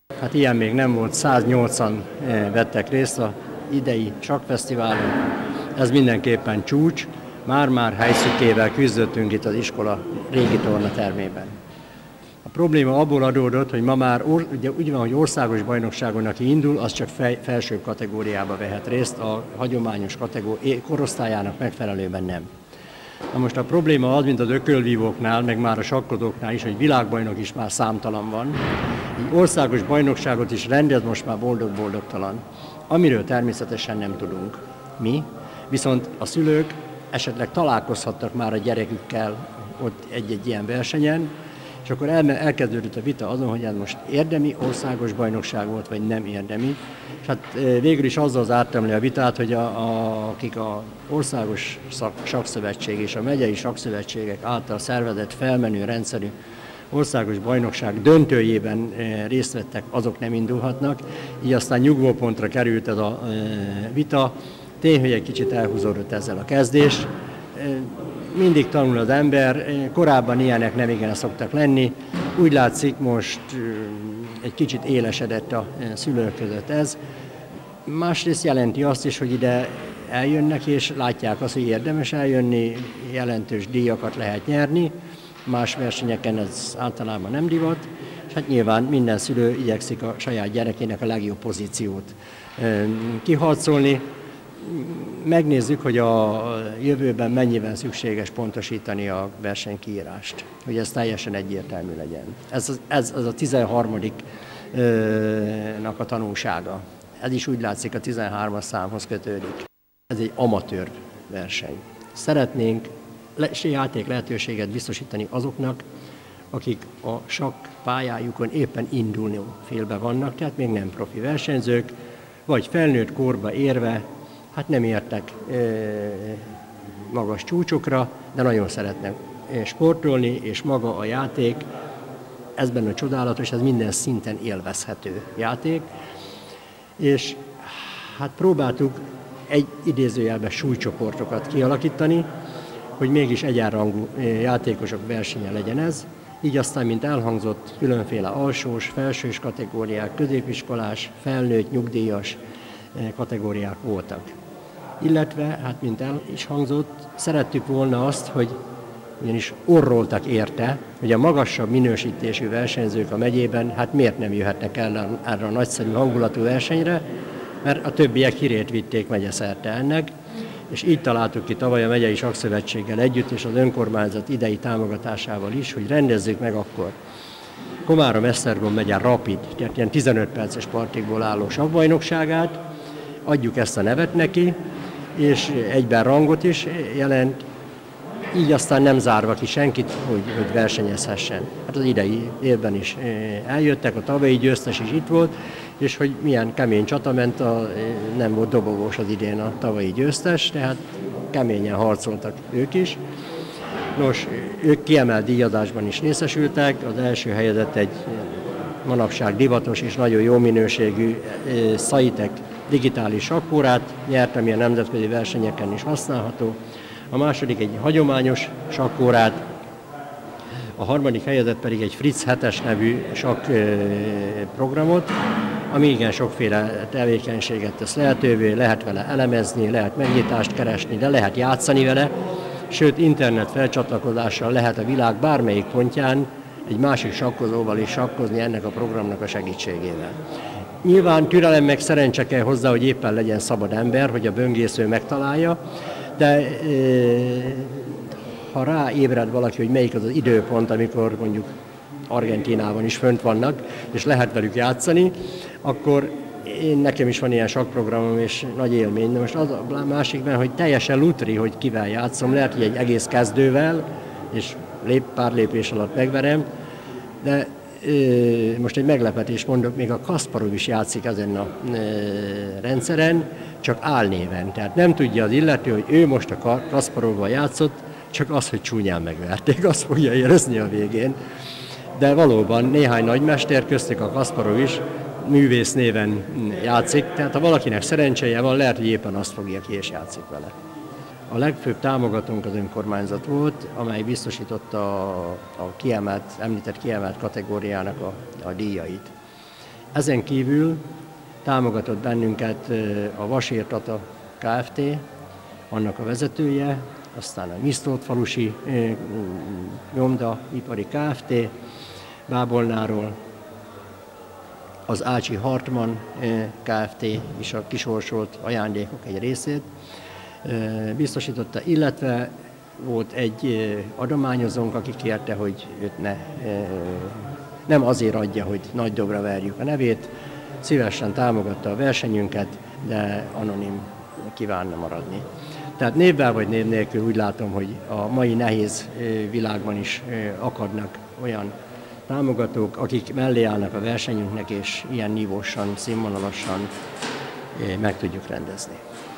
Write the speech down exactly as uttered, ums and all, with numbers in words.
Hát ilyen még nem volt, száznyolcvan vettek részt az idei sakkfesztiválon. Ez mindenképpen csúcs, már-már helyszíkével küzdöttünk itt az iskola régi tornatermében. A probléma abból adódott, hogy ma már ugye úgy van, hogy országos bajnokságon, aki indul, az csak fej, felsőbb kategóriába vehet részt, a hagyományos kategóri, korosztályának megfelelően nem. Na most a probléma az, mint az ökölvívóknál, meg már a sakkozóknál is, hogy világbajnok is már számtalan van. Így országos bajnokságot is rendez most már boldog-boldogtalan, amiről természetesen nem tudunk. Mi? Viszont a szülők esetleg találkozhattak már a gyerekükkel ott egy-egy ilyen versenyen, és akkor el, elkezdődött a vita azon, hogy ez most érdemi országos bajnokság volt, vagy nem érdemi. És hát végül is azzal zártam le a vitát, hogy a, a, akik az országos sakkszövetség és a megyei sakszövetségek által szervezett felmenő rendszerű országos bajnokság döntőjében részt vettek, azok nem indulhatnak. Így aztán nyugvópontra került ez a vita. Tény, hogy egy kicsit elhúzódott ezzel a kezdés. Mindig tanul az ember, korábban ilyenek nem igen szoktak lenni. Úgy látszik, most egy kicsit élesedett a szülők között ez. Másrészt jelenti azt is, hogy ide eljönnek és látják azt, hogy érdemes eljönni, jelentős díjakat lehet nyerni. Más versenyeken ez általában nem divat, és hát nyilván minden szülő igyekszik a saját gyerekének a legjobb pozíciót kiharcolni. Megnézzük, hogy a jövőben mennyiben szükséges pontosítani a versenykiírást, hogy ez teljesen egyértelmű legyen. Ez az, ez az a tizenharmadiknak a tanulsága. Ez is úgy látszik a tizenhármas számhoz kötődik. Ez egy amatőr verseny. Szeretnénk játék lehetőséget biztosítani azoknak, akik a sakk pályájukon éppen indulni félbe vannak, tehát még nem profi versenyzők, vagy felnőtt korba érve, hát nem értek e, magas csúcsokra, de nagyon szeretnek sportolni, és maga a játék, ez benne csodálatos, ez minden szinten élvezhető játék, és hát próbáltuk egy idézőjelben súlycsoportokat kialakítani, hogy mégis egyenrangú játékosok versenye legyen ez. Így aztán, mint elhangzott, különféle alsós, felsős kategóriák, középiskolás, felnőtt, nyugdíjas kategóriák voltak. Illetve, hát mint el is hangzott, szerettük volna azt, hogy ugyanis orroltak érte, hogy a magasabb minősítésű versenyzők a megyében, hát miért nem jöhetnek el erre a nagyszerű hangulatú versenyre, mert a többiek hírét vitték megyeszerte ennek, és így találtuk ki tavaly a megyei sakszövetséggel együtt, és az önkormányzat idei támogatásával is, hogy rendezzük meg akkor Komárom-Esztergom megye Rapid, tehát ilyen tizenöt perces partikból álló sakkbajnokságát, adjuk ezt a nevet neki, és egyben rangot is jelent, így aztán nem zárva ki senkit, hogy, hogy versenyezhessen. Hát az idei évben is eljöttek, a tavalyi győztes is itt volt, és hogy milyen kemény csata ment, a, nem volt dobogós az idén a tavalyi győztes, tehát keményen harcoltak ők is. Nos, ők kiemelt díjazásban is részesültek, az első helyezett egy manapság divatos és nagyon jó minőségű Szaitek digitális sakkórát nyert, ami a nemzetközi versenyeken is használható. A második egy hagyományos sakkórát, a harmadik helyezett pedig egy Fritz hetes nevű sakk programot, ami igen sokféle tevékenységet tesz lehetővé, lehet vele elemezni, lehet megnyitást keresni, de lehet játszani vele, sőt internet felcsatlakozással lehet a világ bármelyik pontján egy másik sakkozóval is sakkozni ennek a programnak a segítségével. Nyilván türelem meg szerencse kell hozzá, hogy éppen legyen szabad ember, hogy a böngésző megtalálja, de e, ha ráébred valaki, hogy melyik az az időpont, amikor mondjuk Argentínában is fönt vannak, és lehet velük játszani, akkor én, nekem is van ilyen sakkprogramom, és nagy élmény. De most az a másikben, hogy teljesen lutri, hogy kivel játszom, lehet, hogy egy egész kezdővel, és lép, pár lépés alatt megverem, de e, most egy meglepetést mondok, még a Kasparov is játszik ezen a e, rendszeren, csak álnéven. Tehát nem tudja az illető, hogy ő most a Kasparovval játszott, csak az, hogy csúnyán megverték, azt fogja érezni a végén. De valóban néhány nagymester, köztük a Kasparov is művész néven játszik, tehát ha valakinek szerencséje van, lehet, hogy éppen azt fogja ki és játszik vele. A legfőbb támogatónk az önkormányzat volt, amely biztosította a, a kiemelt, említett kiemelt kategóriának a, a díjait. Ezen kívül támogatott bennünket a Vasért Tata Kft., annak a vezetője, aztán a Nyisztódfalusi Nyomdaipari Kft. Bábolnáról, az Ácsi Hartmann Kft. Is a kisorsolt ajándékok egy részét biztosította, illetve volt egy adományozónk, aki kérte, hogy őt ne, nem azért adja, hogy nagy dobra verjük a nevét, szívesen támogatta a versenyünket, de anonim kívánna maradni. Tehát névvel vagy név nélkül úgy látom, hogy a mai nehéz világban is akadnak olyan támogatók, akik mellé állnak a versenyünknek, és ilyen nívósan, színvonalasan meg tudjuk rendezni.